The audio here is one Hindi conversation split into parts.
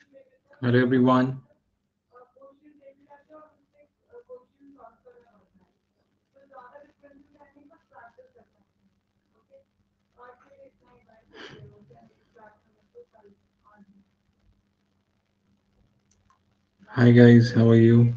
Hello everyone. Hi guys, how are you?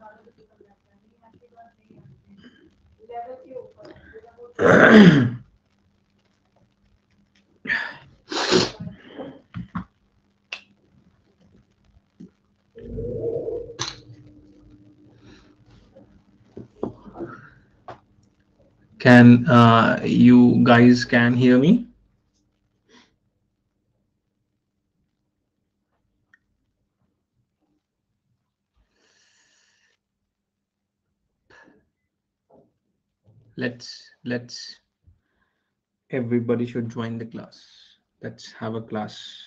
Can you guys can hear me? Let's everybody should join the class. Let's have a class.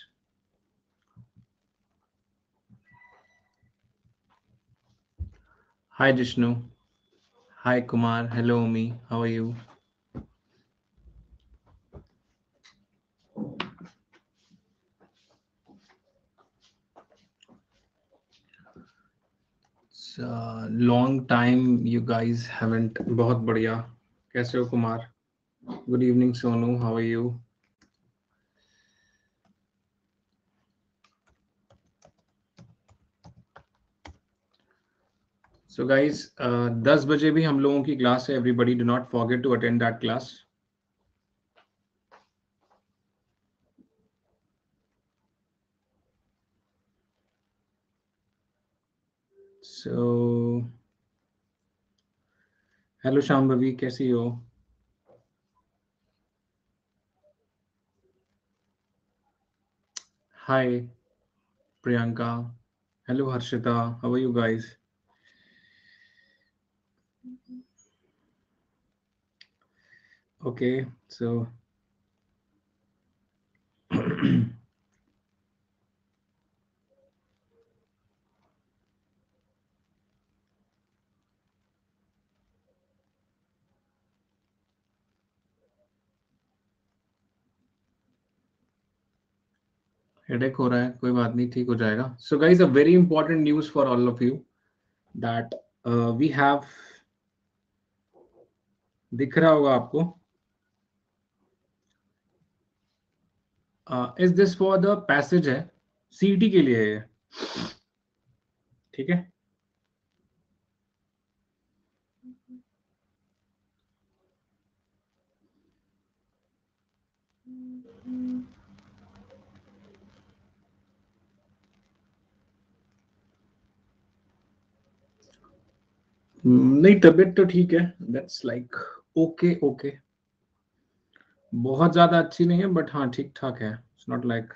Hi Jishnu. Hi Kumar. Hello Omi. How are you? It's a long time you guys haven't. बहुत बढ़िया. कैसे हो Kumar? Good evening Sonu. How are you? So guys, 10 बजे भी हम लोगों की क्लास है. Everybody do not forget to attend that class. So hello Shambhavi, कैसी हो? Hi Priyanka. Hello Harshita. How are you guys? Okay so headache हो रहा है, कोई बात नहीं, ठीक हो जाएगा. So guys, uh very important news for all of you that we have, दिख रहा होगा आपको. Is this for the passage है, सीईटी के लिए है ये. ठीक है. नहीं, तबीयत तो ठीक है. That's like okay okay. बहुत ज्यादा अच्छी नहीं है, बट हाँ ठीक ठाक है. इट्स नॉट लाइक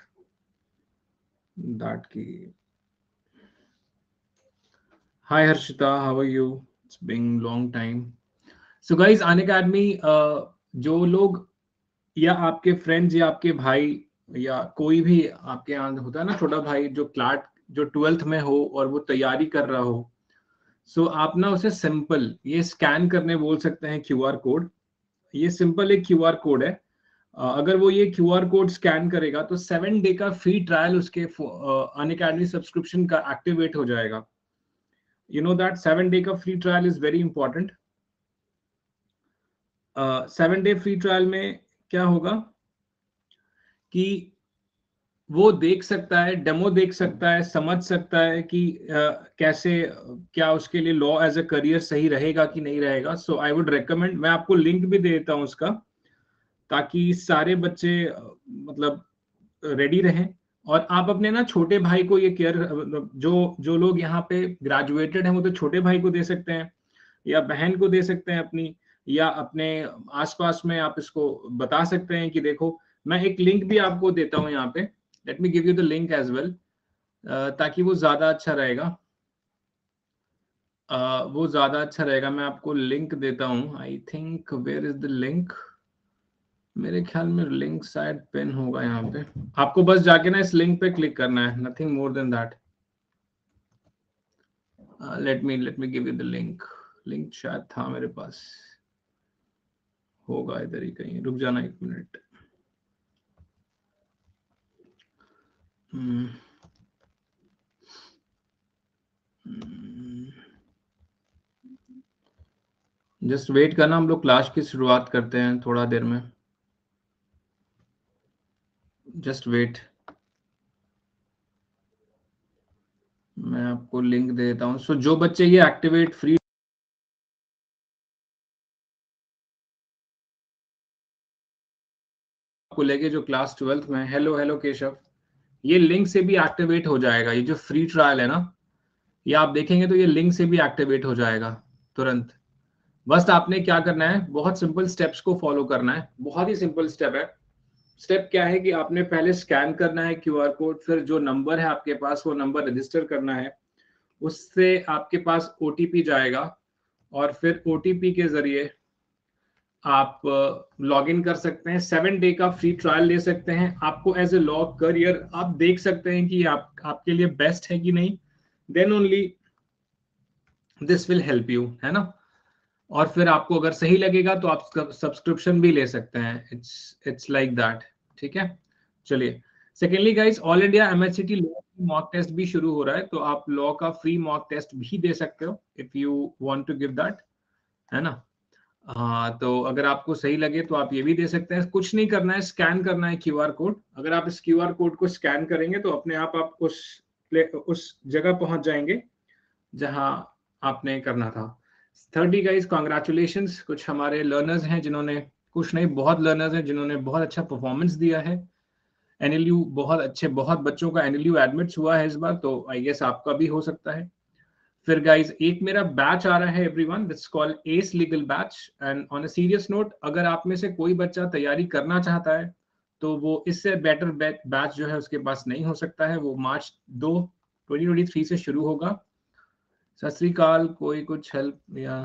दैट की. Hi Harshita, how are you? It's been long time. So guys, Unacademy, जो लोग या आपके फ्रेंड्स या आपके भाई या कोई भी आपके यहाँ होता है ना छोटा भाई, जो क्लाट जो 12th में हो और वो तैयारी कर रहा हो, सो आप ना उसे सिंपल ये स्कैन करने बोल सकते हैं क्यूआर कोड. ये सिंपल एक क्यूआर कोड है. अगर वो ये क्यूआर कोड स्कैन करेगा तो 7 डे का फ्री ट्रायल उसके अन अकेडमी सब्सक्रिप्शन का एक्टिवेट हो जाएगा. यू नो दैट 7 डे का free trial is very important. 7 day free trial में क्या होगा कि वो देख सकता है, डेमो देख सकता है, समझ सकता है कि कैसे, क्या उसके लिए लॉ एज अ करियर सही रहेगा कि नहीं रहेगा. सो आई वुड रेकमेंड, मैं आपको लिंक भी दे देता हूँ उसका, ताकि सारे बच्चे मतलब रेडी रहें. और आप अपने ना छोटे भाई को ये केयर, जो जो लोग यहाँ पे ग्रेजुएटेड हैं वो तो छोटे भाई को दे सकते हैं, या बहन को दे सकते हैं अपनी, या अपने आसपास में आप इसको बता सकते हैं कि देखो. मैं एक लिंक भी आपको देता हूँ यहाँ पे. Let me give you the link as well, ताकि वो ज्यादा अच्छा रहेगा. वो ज्यादा अच्छा रहेगा. मैं आपको लिंक देता हूँ. I think where is the link. मेरे ख्याल में लिंक शायद पिन होगा यहाँ पे. आपको बस जाके ना इस लिंक पे क्लिक करना है, nothing more than that. Let me give you the link. Link शायद था मेरे पास, होगा इधर ही कहीं. रुक जाना एक मिनट. जस्ट वेट करना, हम लोग क्लास की शुरुआत करते हैं थोड़ा देर में, जस्ट वेट। मैं आपको लिंक दे देता हूँ। सो जो बच्चे ये एक्टिवेट फ्री को लेके जो क्लास 12th में, हेलो हेलो केशव, ये लिंक से भी एक्टिवेट हो जाएगा। ये जो फ्री ट्रायल है ना, ये आप देखेंगे तो ये लिंक से भी एक्टिवेट हो जाएगा तुरंत। बस आपने क्या करना है, बहुत सिंपल स्टेप्स को फॉलो करना है, बहुत ही सिंपल स्टेप है। स्टेप क्या है कि आपने पहले स्कैन करना है क्यूआर कोड, फिर जो नंबर है आपके पास वो नंबर रजिस्टर करना है, उससे आपके पास ओटीपी जाएगा और फिर ओटीपी के जरिए आप लॉग इन कर सकते हैं, 7 डे का फ्री ट्रायल ले सकते हैं। आपको एज ए लॉ करियर आप देख सकते हैं कि आपके लिए बेस्ट है कि नहीं, then only this will help you, है ना। और फिर आपको अगर सही लगेगा तो आप सब्सक्रिप्शन भी ले सकते हैं। इट्स लाइक दैट, ठीक है। चलिए, secondly guys, all India MHCET law mock test भी शुरू हो रहा है, तो आप लॉ का फ्री मॉक टेस्ट भी दे सकते हो if you want to give that, है ना। हाँ, तो अगर आपको सही लगे तो आप ये भी दे सकते हैं। कुछ नहीं करना है, स्कैन करना है क्यूआर कोड। अगर आप इस क्यूआर कोड को स्कैन करेंगे तो अपने आप उस जगह पहुंच जाएंगे जहां आपने करना था। 30 गाइस, कॉन्ग्रेचुलेशंस। कुछ हमारे लर्नर्स हैं जिन्होंने, कुछ नहीं बहुत लर्नर्स हैं जिन्होंने बहुत अच्छा परफॉर्मेंस दिया है। एनएलयू बहुत अच्छे, बहुत बच्चों का एनएलयू एडमिट्स हुआ है इस बार, तो आई गेस आपका भी हो सकता है। फिर गाइस, एक मेरा बैच आ रहा है everyone, that's called as legal batch. And on a serious note, अगर आप में से कोई बच्चा तैयारी करना चाहता है तो वो इससे बेटर बैच जो है उसके पास नहीं हो सकता है। वो मार्च 2 2023 से शुरू होगा। सत श्री अकाल, कोई कुछ हेल्प या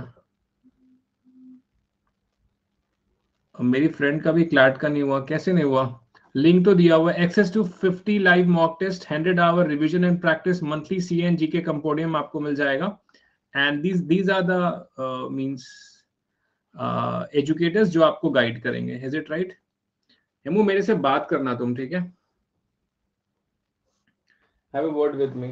मेरी फ्रेंड का भी क्लैट का नहीं हुआ, कैसे नहीं हुआ? लिंक तो दिया हुआ है। Access to 50 live mock test, 100 hour revision and practice, monthly CNG के कंपोडियम आपको मिल जाएगा। And these are the means educators जो आपको गाइड करेंगे। Is it right? हेमू, मेरे से बात करना तुम, ठीक है? Have a word with me.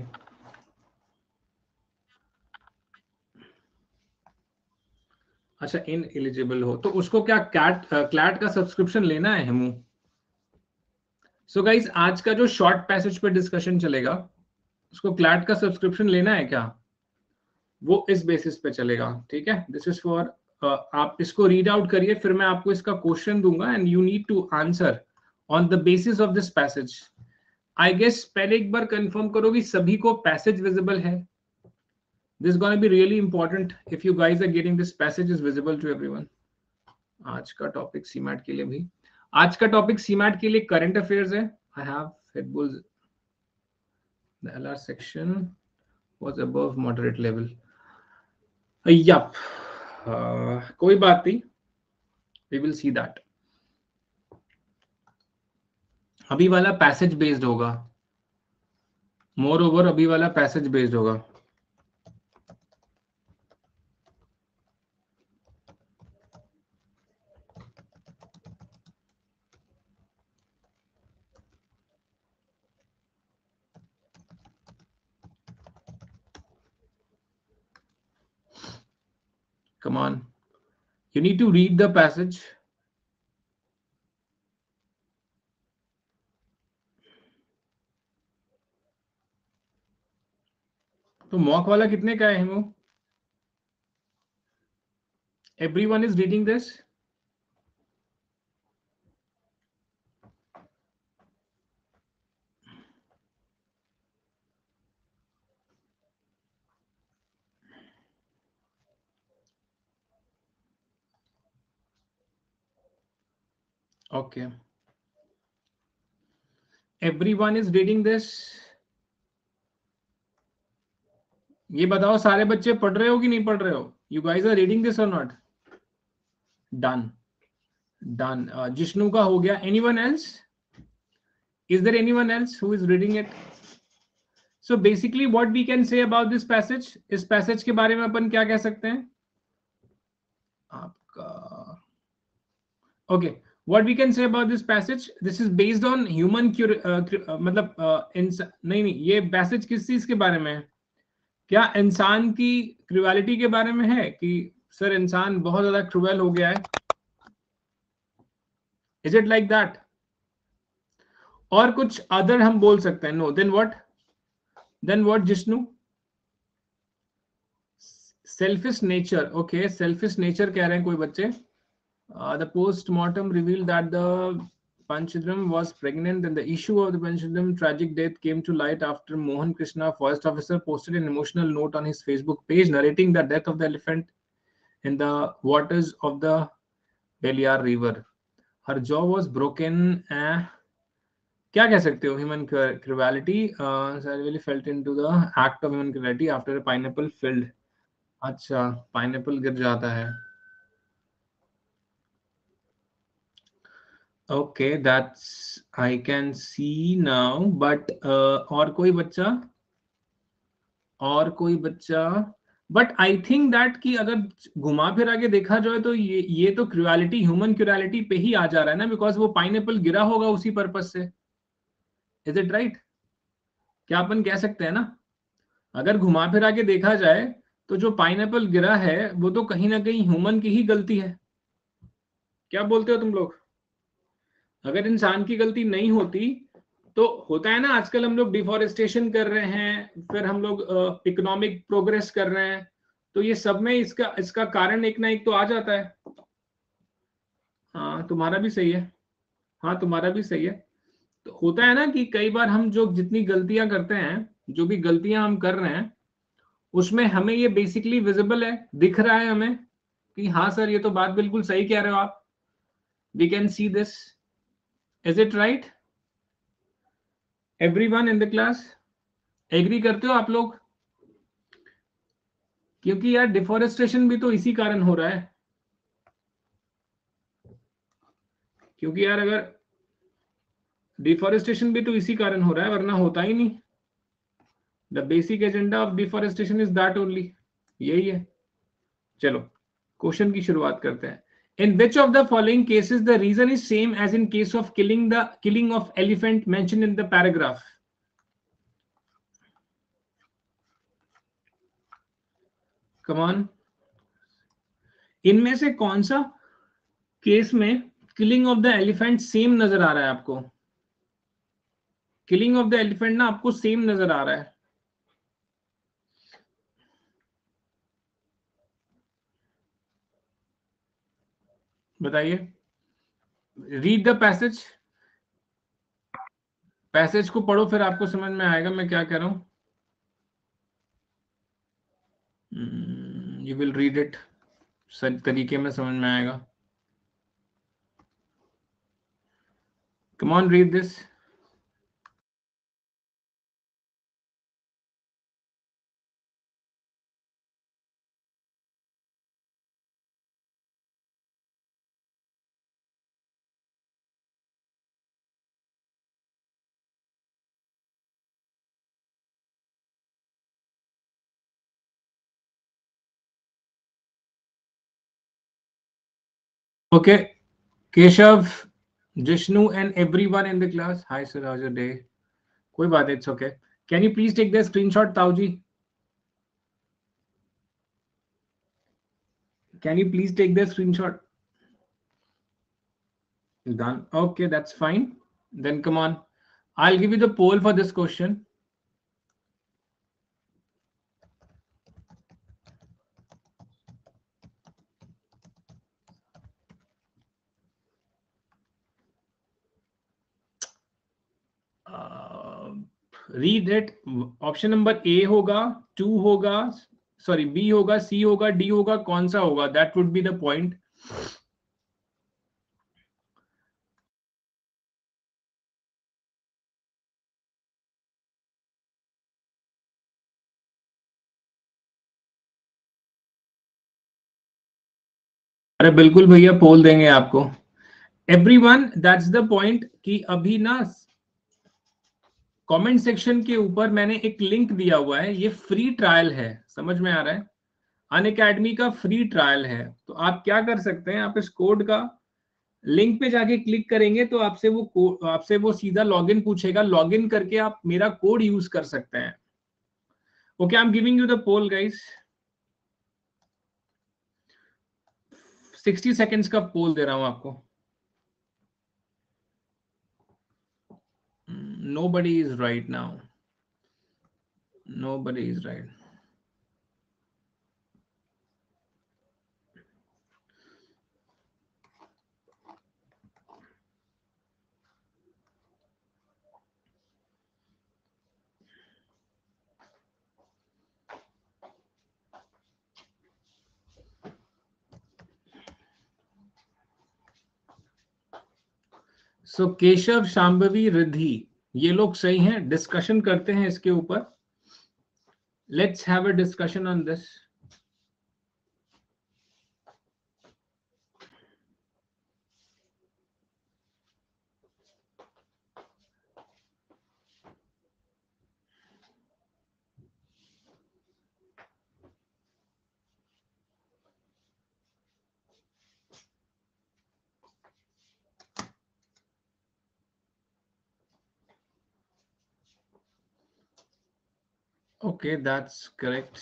अच्छा, इन एलिजिबल हो तो उसको क्या क्लैट का सब्सक्रिप्शन लेना है हेमू? सो गाइस, आज का जो शॉर्ट पैसेज पे डिस्कशन चलेगा उसको क्लैट का सब्सक्रिप्शन लेना है क्या? वो इस बेसिस पे चलेगा, ठीक है। दिस इज फॉर, आप इसको रीड आउट करिए, फिर मैं आपको इसका क्वेश्चन दूंगा and you need to answer on the basis of this passage. I guess पहले एक बार कंफर्म करो कि सभी को पैसेज विजिबल है। This is gonna be really important if you guys are getting this passage is visible to everyone. आज का टॉपिक सीमैट के लिए भी, आज का टॉपिक सीमैट के लिए करंट अफेयर्स है। I have hit the LR section was above moderate level. Yup, कोई बात नहीं, वी विल सी दैट। अभी वाला पैसेज बेस्ड होगा, मोर ओवर अभी वाला पैसेज बेस्ड होगा। Come on, you need to read the passage. तो मॉक वाला कितने का है Hemu? Everyone is reading this? Okay. Everyone is reading this? ये बताओ, सारे बच्चे पढ़ रहे हो कि नहीं पढ़ रहे हो? You guys are reading this or not? Done. Done. Jishnu का हो गया. Anyone else? Is there anyone else who is reading it? So basically what we can say about this passage, इस passage के बारे में अपन क्या कह सकते हैं? आपका okay, what we can say about this passage, this is based on human मतलब नहीं, ये passage किस चीज के बारे में है? क्या इंसान की क्रूएलिटी के बारे में है कि सर इंसान बहुत ज्यादा क्रूएल हो गया है? Is it like that? और कुछ अदर हम बोल सकते हैं? No, then what Jishnu? Selfish nature, okay, selfish nature कह रहे हैं कोई बच्चे. The post-mortem revealed that the Panchadram was pregnant, and the issue of the Panchadram tragic death came to light after Mohan Krishna, forest officer, posted an emotional note on his Facebook page narrating the death of the elephant in the waters of the Beliar River. Her jaw was broken. क्या कह सकते हो? Human cruelty. I really felt into the act of human cruelty after a pineapple filled. अच्छा, पाइनएप्पल गिर जाता है. Okay, that's I can see now. But और कोई बच्चा बट आई थिंक दैट कि अगर घुमा फिरा के देखा जाए तो ये तो क्रूएलिटी, ह्यूमन क्रूएलिटी पे ही आ जा रहा है ना, बिकॉज वो पाइनएप्पल गिरा होगा उसी पर्पज से. Is it right? क्या अपन कह सकते हैं ना, अगर घुमा फिरा के देखा जाए तो जो पाइनएप्पल गिरा है वो तो कहीं ना कहीं ह्यूमन की ही गलती है. क्या बोलते हो तुम लोग? अगर इंसान की गलती नहीं होती तो होता है ना, आजकल हम लोग डिफॉरेस्टेशन कर रहे हैं, फिर हम लोग इकोनॉमिक प्रोग्रेस कर रहे हैं, तो ये सब में इसका कारण एक ना एक तो आ जाता है. हाँ, तुम्हारा भी सही है. हाँ, तुम्हारा भी सही है. तो होता है ना कि कई बार हम जो जितनी गलतियां करते हैं, जो भी गलतियां हम कर रहे हैं, उसमें हमें ये बेसिकली विजिबल है, दिख रहा है हमें कि हाँ सर ये तो बात बिल्कुल सही कह रहे हो आप. We can see this. Is it right? Everyone in the class agree करते हो आप लोग? क्योंकि यार डिफॉरेस्टेशन भी तो इसी कारण हो रहा है. क्योंकि यार अगर डिफॉरेस्टेशन भी तो इसी कारण हो रहा है, वरना होता ही नहीं. The basic agenda of deforestation is that only. यही है. चलो क्वेश्चन की शुरुआत करते हैं. In which of the following cases the reason is same as in case of killing of elephant mention in the paragraph? Come on. इनमें से कौन सा केस में killing of the elephant same नजर आ रहा है आपको? किलिंग ऑफ द एलिफेंट ना आपको सेम नजर आ रहा है? बताइए. रीड द पैसेज को पढ़ो, फिर आपको समझ में आएगा मैं क्या कह रहा हूं. यू विल रीड इट, सही तरीके में समझ में आएगा. Come on, read this. Okay, Keshav, Jishnu and everyone in the class. Hi sir, how's your day? कोई बात है, it's okay. Can you please take the screenshot, Tauji? Can you please take the screenshot? Done. Okay, that's fine. Then come on. I'll give you the poll for this question. Read it. Option number A होगा, 2 होगा, सॉरी बी होगा, सी होगा, डी होगा, कौन सा होगा? That would be the point. अरे बिल्कुल भैया, पोल देंगे आपको. एवरीवन, दैट्स द पॉइंट कि अभी ना कमेंट सेक्शन के ऊपर मैंने एक लिंक दिया हुआ है. ये फ्री ट्रायल है, समझ में आ रहा है? अनअकैडमी का फ्री ट्रायल है. तो आप क्या कर सकते हैं, आप इस कोड का लिंक पे जाके क्लिक करेंगे तो आपसे वो सीधा लॉगिन पूछेगा. लॉगिन करके आप मेरा कोड यूज कर सकते हैं. Okay, I'm giving you the poll, guys. 60 seconds का पोल दे रहा हूं आपको. Nobody is right now. Nobody is right. सो केशव, शांभवी, रिद्धि, ये लोग सही हैं. डिस्कशन करते हैं इसके ऊपर. Let's have a discussion on this. Okay, that's correct.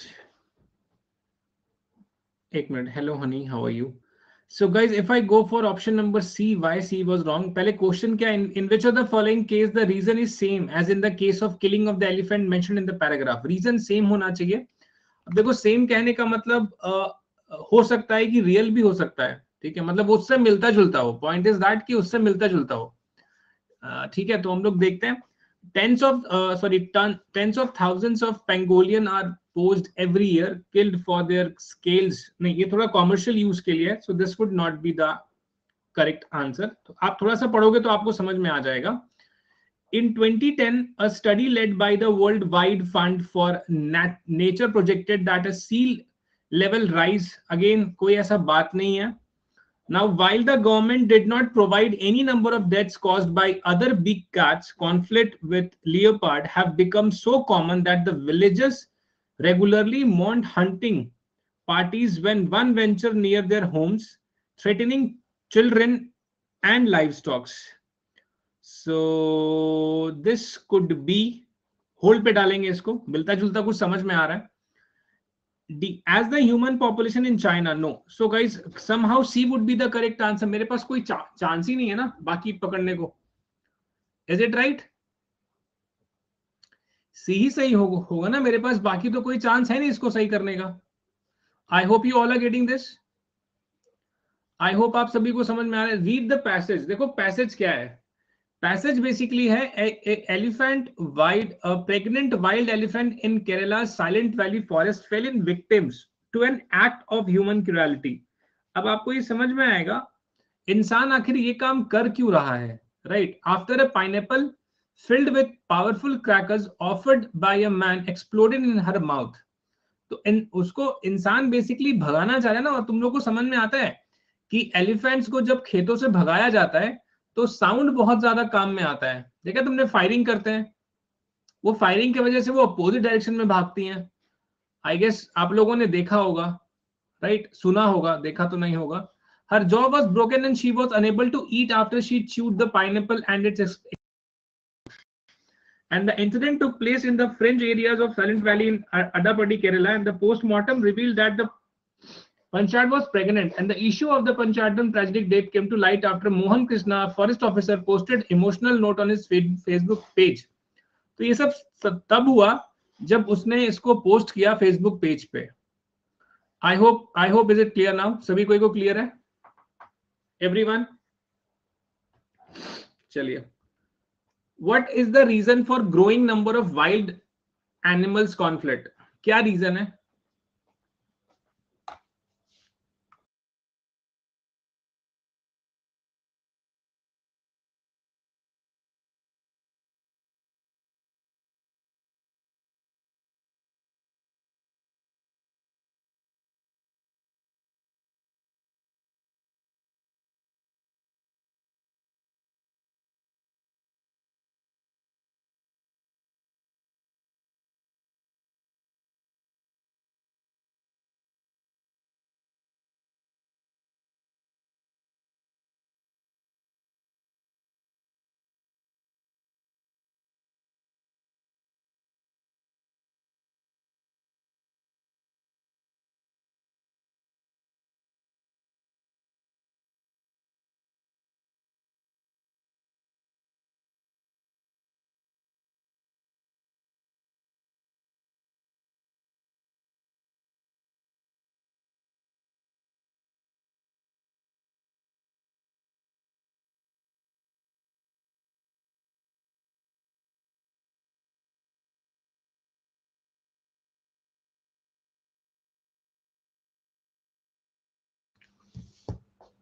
एक minute. Hello, honey. How are you? So, guys, if I go for option number C, why C was wrong? पहले question क्या? In which of the following case the reason is same as in the case of killing of the elephant mentioned in the paragraph? Reason same होना चाहिए. अब देखो, same कहने का मतलब हो सकता है कि real भी हो सकता है. ठीक है, मतलब उससे मिलता जुलता हो. Point is that कि उससे मिलता जुलता हो. ठीक है, तो हम लोग देखते हैं. Tens of thousands of pangolin are poached every year, killed for their scales. नहीं, ये थोड़ा commercial use के लिए है, so this would not be the correct answer. तो आप थोड़ा सा पढ़ोगे तो आपको समझ में आ जाएगा. In 2010, a study led by the World Wide Fund for Nature projected that a sea level rise, again कोई ऐसा बात नहीं है. Now, while the government did not provide any number of deaths caused by other big cats, conflict with leopard have become so common that the villagers regularly mount hunting parties when one venture near their homes, threatening children and livestock. So this could be, hold पे डालेंगे इसको. मिलता जुलता कुछ समझ में आ रहा है. As the human population in China, no. So guys, somehow C would be the correct answer. मेरे पास कोई चांस ही नहीं है ना बाकी पकड़ने को. Is it right? C ही सही होगा ना मेरे पास. बाकी तो कोई चांस है नहीं इसको सही करने का. I hope you all are getting this. I hope आप सभी को समझ में आ रहा है. Read the passage. देखो passage क्या है. Passage basically है a pregnant wild elephant in Kerala's Silent Valley forest fell in victims to an act of human cruelty. अब आपको ये समझ में आएगा इंसान आखिर ये काम कर क्यों रहा है. Right after a pineapple filled with powerful crackers offered by a man exploded in her mouth. तो उसको इंसान बेसिकली भगाना चाह रहा है ना. और तुम लोग को समझ में आता है कि एलिफेंट्स को जब खेतों से भगाया जाता है तो साउंड बहुत ज्यादा काम में आता है. देखा तुमने, फायरिंग करते हैं, वो फायरिंग की वजह से वो अपोजिट डायरेक्शन में भागती हैं. आई गेस आप लोगों ने देखा होगा, राइट, सुना होगा, देखा तो नहीं होगा. Her jaw was broken and she was unable to eat after she chewed the pineapple and the incident took place in the fringe areas of Silent Valley in Adapadi, Kerala, and the post-mortem revealed that the Panchayat was pregnant, and the issue of the Panchayatan tragic death came to light after Mohan Krishna, a forest officer, posted emotional note on his Facebook page. तो ये सब तब हुआ जब उसने इसको पोस्ट किया फेसबुक पेज पे. I hope is it clear now. सभी को क्लियर है? एवरीवन? चलिए. What is the reason for growing number of wild animals conflict? क्या रीजन है?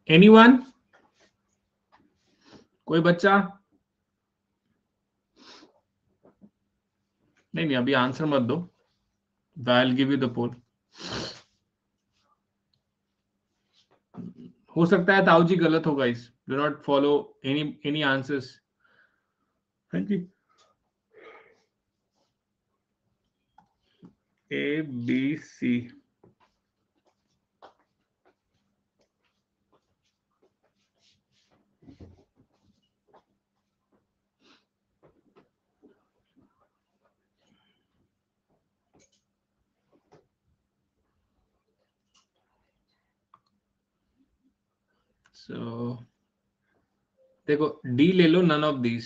एनीवन? कोई बच्चा? नहीं, अभी आंसर मत दो, I will give you the poll. हो सकता है ताऊ जी गलत हो guys, do not follow any answers. हाँ जी, ABC। सो देखो, डी ले लो, नन ऑफ दीज,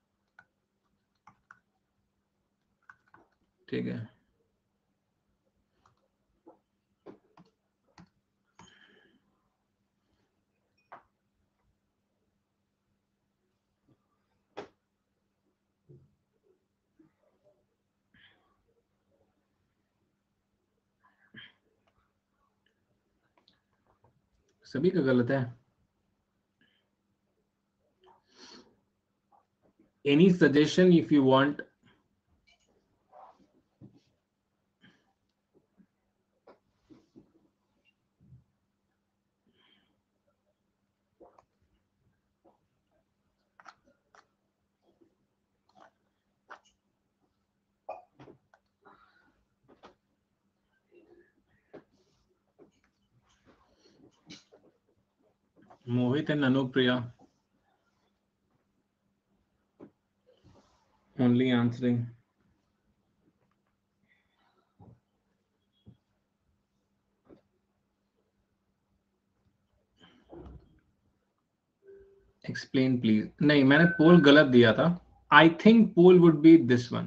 ठीक है। सभी का गलत है। Any suggestion if you want? Mohit and Anupriya only answering. Explain please. नहीं, मैंने पोल गलत दिया था। I think poll would be this one.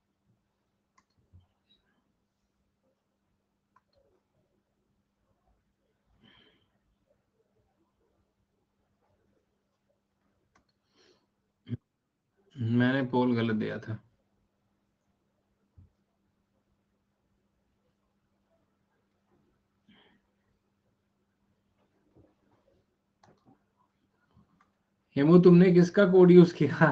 मैंने पोल गलत दिया था। हेमू, तुमने किसका कोड यूज किया?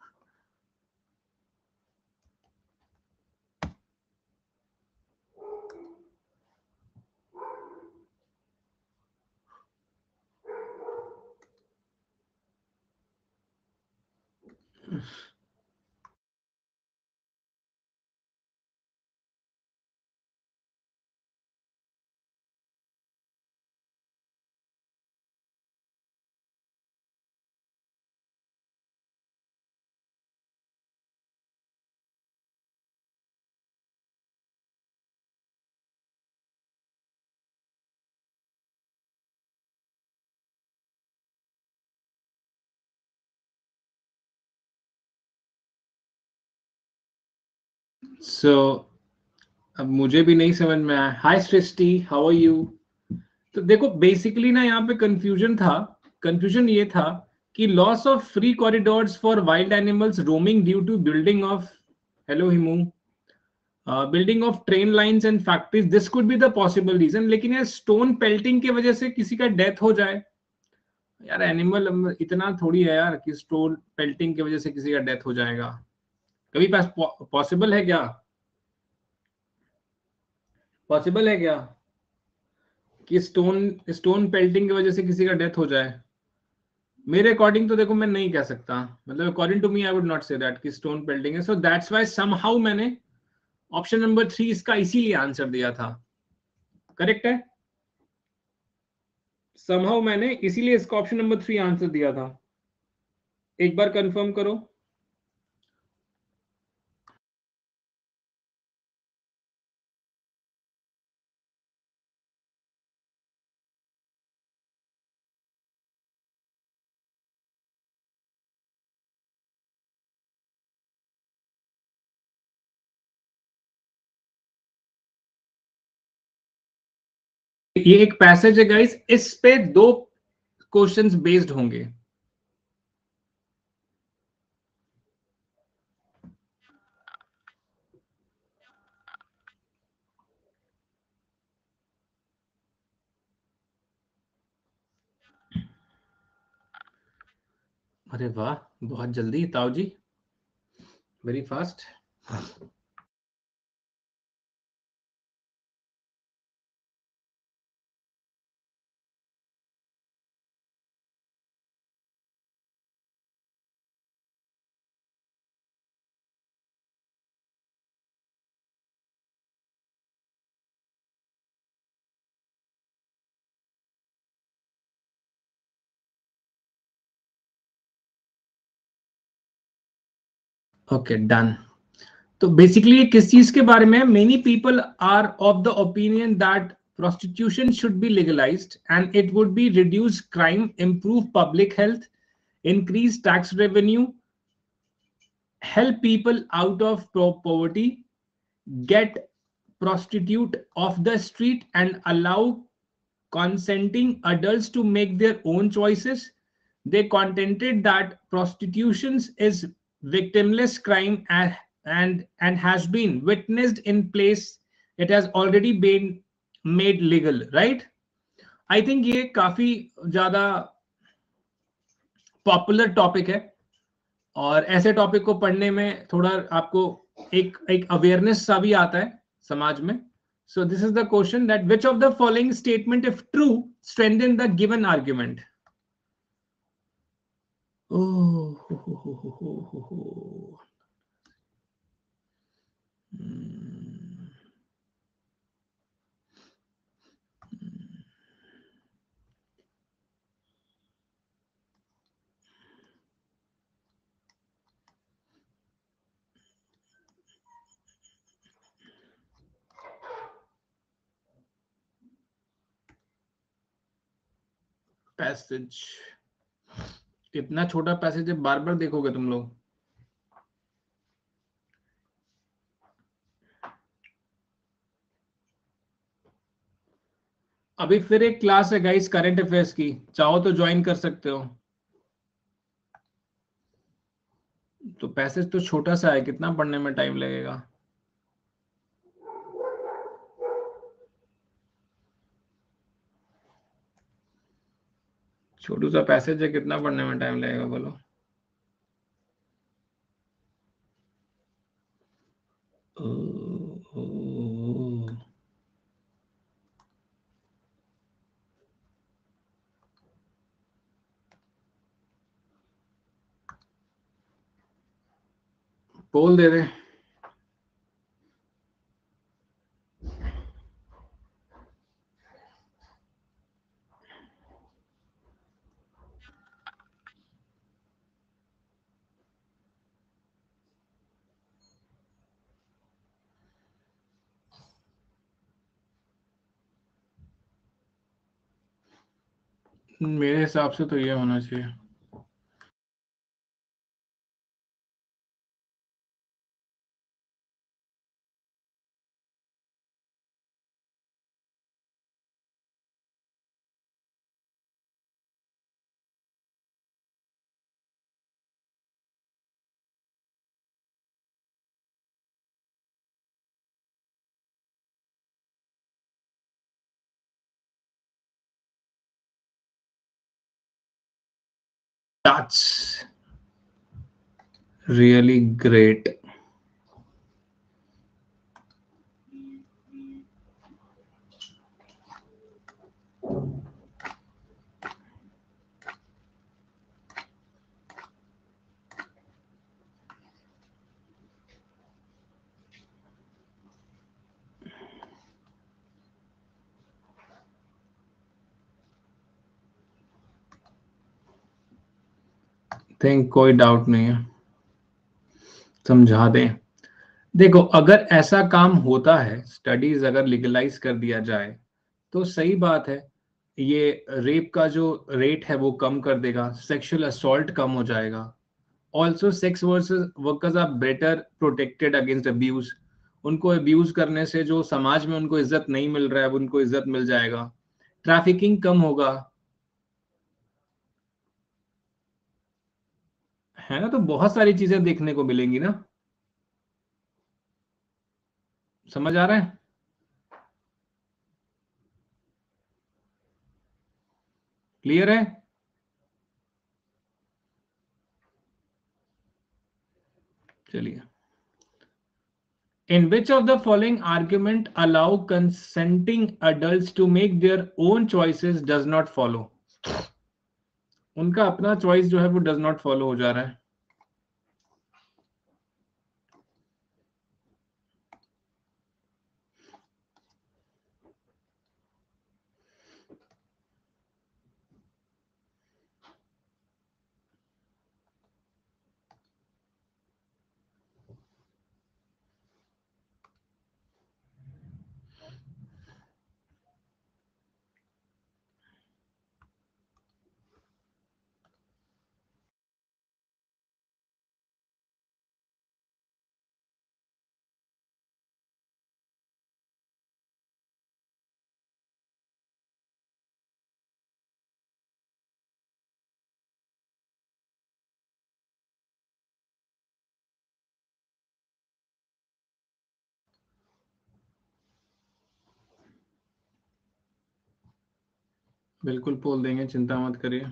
सो अब मुझे भी नहीं समझ में आया। Hi Srishti, how are you? तो देखो, बेसिकली ना यहाँ पे कंफ्यूजन था। कंफ्यूजन ये था कि loss of free corridors for wild animals roaming due to building of, hello Himu, building of train lines and factories, this could be the possible reason. लेकिन यार, स्टोन पेल्टिंग की वजह से किसी का डेथ हो जाए, यार एनिमल इतना थोड़ी है यार कि स्टोन पेल्टिंग की वजह से किसी का डेथ हो जाएगा। कभी पास पॉसिबल है क्या? पॉसिबल है क्या कि स्टोन स्टोन पेल्टिंग की वजह से किसी का डेथ हो जाए? मेरे अकॉर्डिंग तो देखो, मैं नहीं कह सकता, मतलब according to me I would not say that कि स्टोन पेल्टिंग है। सो दैट्स व्हाई समहाउ मैंने ऑप्शन नंबर 3 इसका इसीलिए आंसर दिया था। करेक्ट है? समहाउ मैंने इसीलिए इसका ऑप्शन नंबर 3 आंसर दिया था। एक बार कंफर्म करो। ये एक पैसेज है गाइस, इस पे 2 क्वेश्चंस बेस्ड होंगे। अरे वाह, बहुत जल्दी Tau ji, very fast. Okay done. तो बेसिकली ये किस चीज के बारे में है? Many people are of the opinion that prostitution should be legalized and it would be reduce crime, improve public health, increase tax revenue, help people out of poverty, get prostitute off the street, and allow consenting adults to make their own choices. They contended that prostitution is victimless crime and has been witnessed in place. It has already been made legal, right? I think ये काफी ज्यादा पॉपुलर टॉपिक है और ऐसे टॉपिक को पढ़ने में थोड़ा आपको एक अवेयरनेस सा भी आता है समाज में. So this is the question, that which of the following statement, if true, strengthen the given argument? Oh, ho, ho, ho, ho, ho, ho. Passage, इतना छोटा पैसेज है, बार बार देखोगे तुम लोग? अभी फिर एक क्लास है गाइस करंट अफेयर्स की, चाहो तो ज्वाइन कर सकते हो. तो पैसेज तो छोटा सा है, कितना पढ़ने में टाइम लगेगा? छोटू सा पैसेज है, कितना पढ़ने में टाइम लगेगा बोलो? पोल दे दे. मेरे हिसाब से तो ये होना चाहिए. That's really great. थिंक कोई डाउट नहीं है, समझा दें. देखो, अगर ऐसा काम होता है, स्टडीज अगर लीगलाइज कर दिया जाए तो सही बात है. ये रेप का जो रेट है वो कम कर देगा, सेक्सुअल असॉल्ट कम हो जाएगा. Also sex workers are better protected against abuse. उनको अब्यूज करने से जो समाज में उनको इज्जत नहीं मिल रहा है, उनको इज्जत मिल जाएगा. ट्रैफिकिंग कम होगा, है ना? तो बहुत सारी चीजें देखने को मिलेंगी ना. समझ आ रहा है? क्लियर है? चलिए, in which of the following argument allow consenting adults to make their own choices does not follow? उनका अपना चॉइस जो है वो does not follow हो जा रहा है. बिल्कुल पोल देंगे, चिंता मत करिए.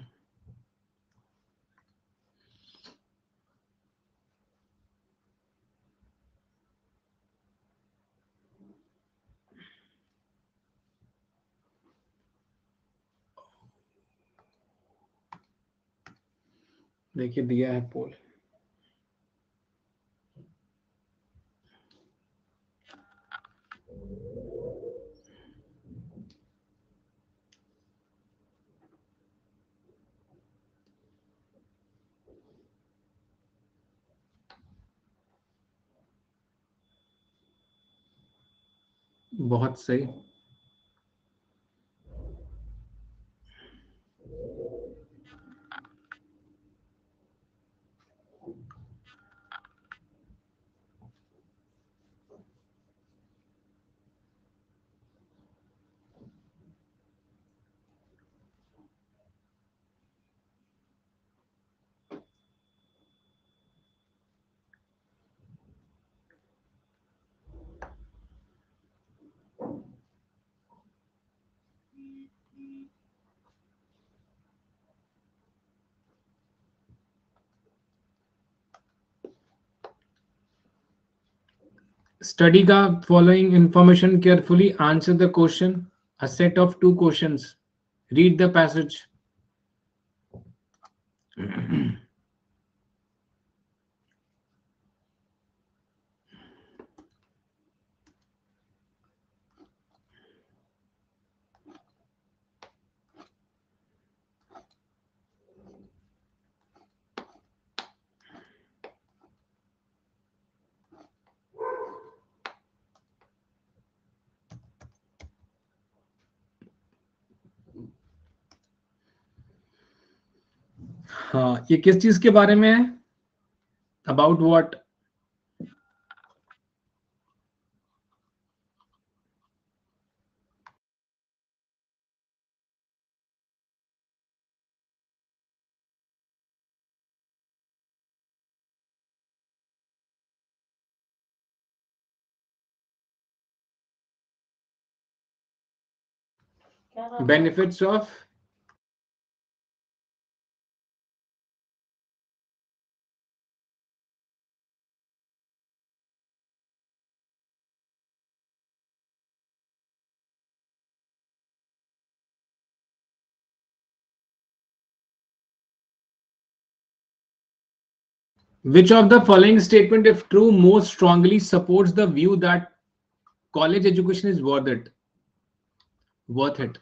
देखिए दिया है पोल. बहुत सही. Study the following information carefully. Answer the question. A set of 2 questions. Read the passage. हाँ, ये किस चीज के बारे में है? About what? Benefits of which of the following statement, if true, most strongly supports the view that college education is worth it? Worth it.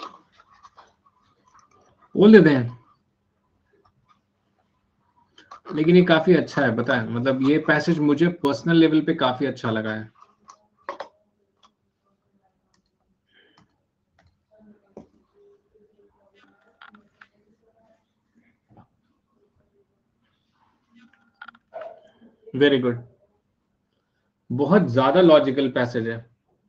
बोल देते हैं. लेकिन ये काफी अच्छा है, पता है, मतलब ये पैसेज मुझे पर्सनल लेवल पे काफी अच्छा लगा है। वेरी गुड, बहुत ज्यादा लॉजिकल पैसेज है।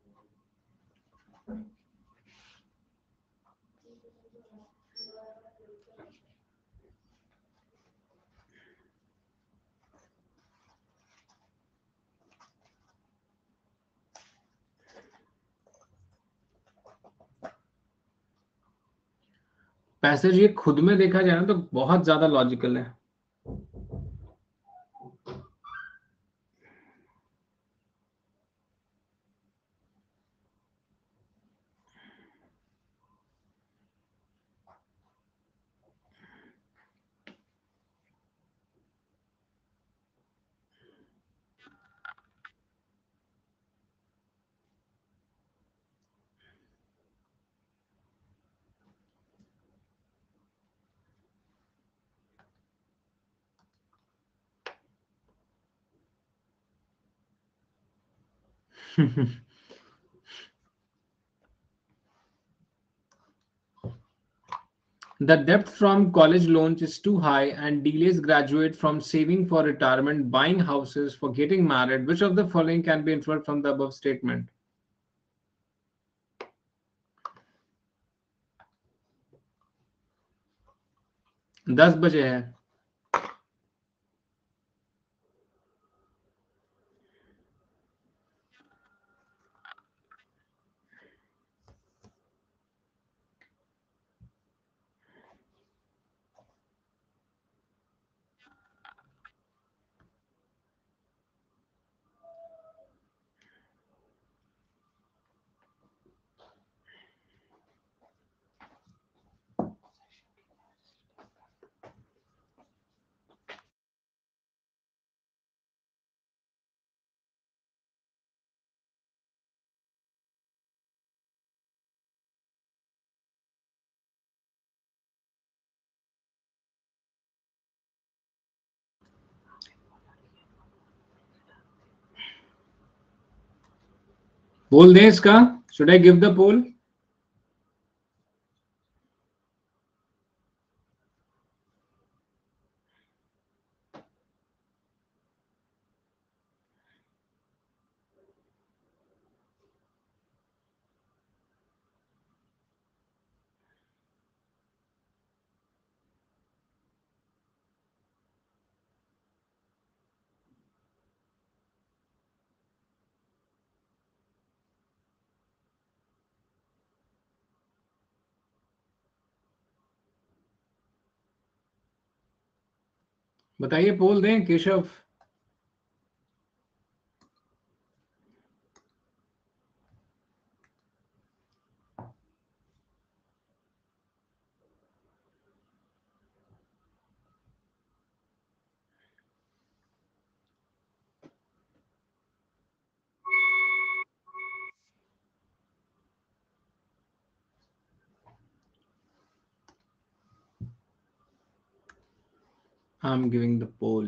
पैसेज ये खुद में देखा जाए ना तो बहुत ज्यादा लॉजिकल है। The depth from college loans is too high and delays graduate from saving for retirement, buying houses, for getting married. Which of the following can be inferred from the above statement? 10 बजे है। बोल दें इसका? Should I give the poll? बताइए, पोल दें Keshav? I'm giving the poll.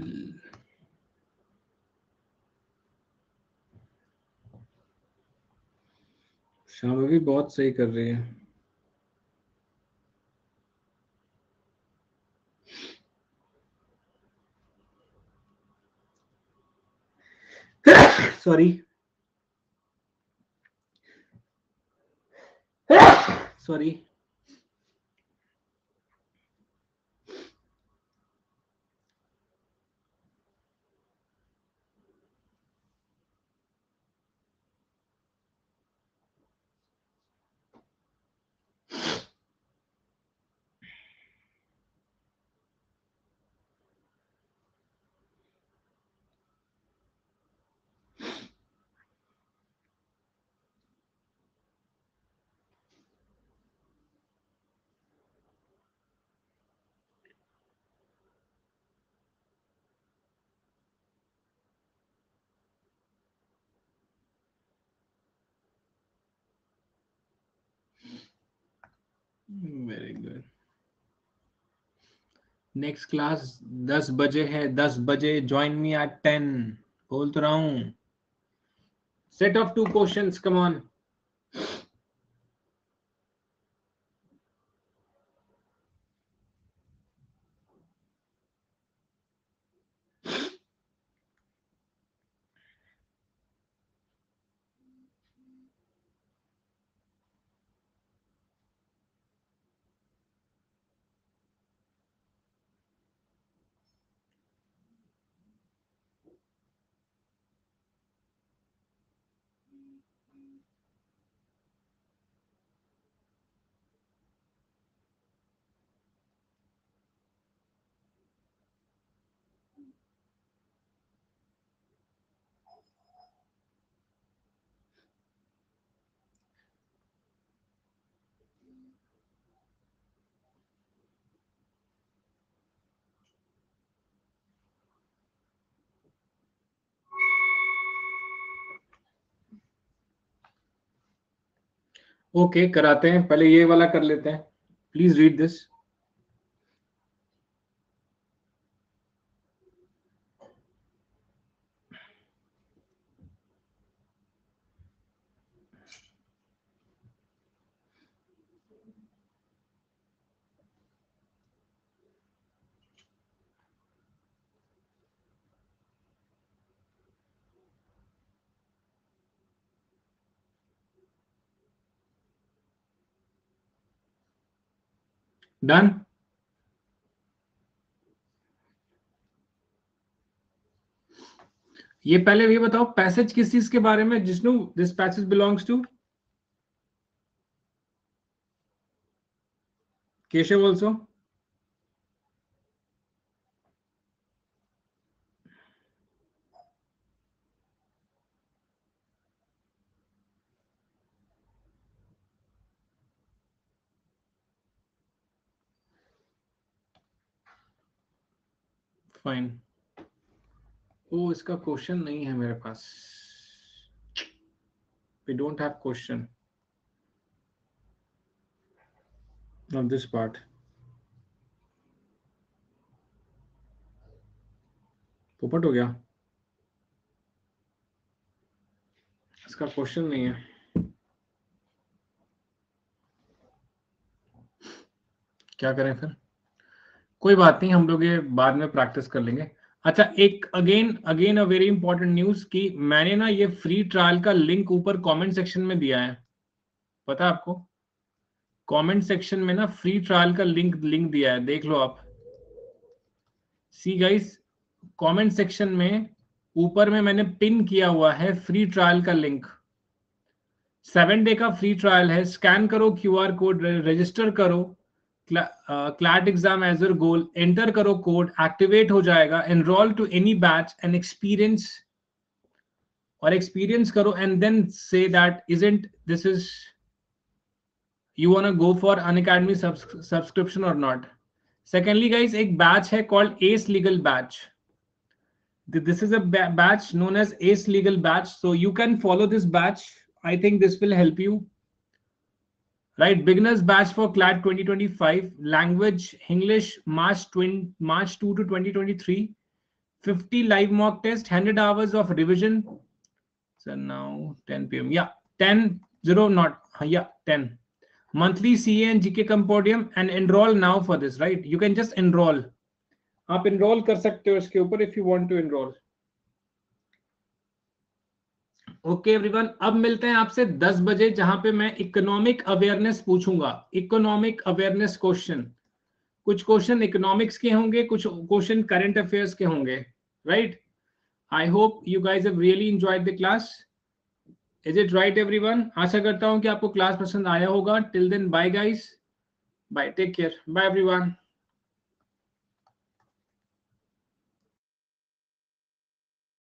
शाम भी बहुत सही कर रही है। Sorry. Sorry. Very good. Next class 10 बजे है, 10 बजे ज्वाइन मी एट 10। बोल तो रहा हूं। Set of 2 questions, come on. Okay, कराते हैं। पहले ये वाला कर लेते हैं। Please read this. डन। ये पहले ये बताओ, पैसेज किस चीज के बारे में Jishnu? This passage belongs to Keshav also. Fine. Oh, इसका क्वेश्चन नहीं है मेरे पास। We don't have question on this part. पोपट हो गया, इसका क्वेश्चन नहीं है। क्या करें फिर? कोई बात नहीं, हम लोग ये बाद में प्रैक्टिस कर लेंगे। अच्छा, एक again again a very important news कि मैंने ना ये फ्री ट्रायल का लिंक ऊपर कमेंट सेक्शन में दिया है। पता है आपको? कमेंट सेक्शन में ना फ्री ट्रायल का लिंक लिंक दिया है, देख लो आप। सी गाइस, कमेंट सेक्शन में ऊपर में मैंने पिन किया हुआ है फ्री ट्रायल का लिंक। 7 डे का फ्री ट्रायल है। स्कैन करो QR कोड, रजिस्टर करो CLAT exam as your goal, enter करो कोड, एक्टिवेट हो जाएगा। Enrol to any batch and experience, और एक्सपीरियंस करो and then say that isn't this is you want to go for Unacademy subscription or not. Secondly guys, एक batch है called Ace Legal Batch. This is a batch known as Ace Legal Batch, so you can follow this batch. I think this will help you. Right, beginners batch for CLAT 2025, language English, March 2 to 2023, 50 live mock test, 100 hours of revision. So now 10 p.m. Yeah, 10 0 not yeah 10. Monthly CA and GK Compodium, and enroll now for this, right? You can just enroll. आप enroll कर सकते हो इसके ऊपर if you want to enroll. Okay everyone, अब मिलते हैं आपसे 10 बजे, जहां पे मैं इकोनॉमिक अवेयरनेस पूछूंगा। इकोनॉमिक अवेयरनेस क्वेश्चन, कुछ क्वेश्चन इकोनॉमिक्स के होंगे, कुछ क्वेश्चन करंट अफेयर्स के होंगे, right? I hope you guys have really enjoyed the class. Is it right everyone? आशा करता हूं कि आपको क्लास पसंद आया होगा। Till then bye guys, bye, take care, bye everyone.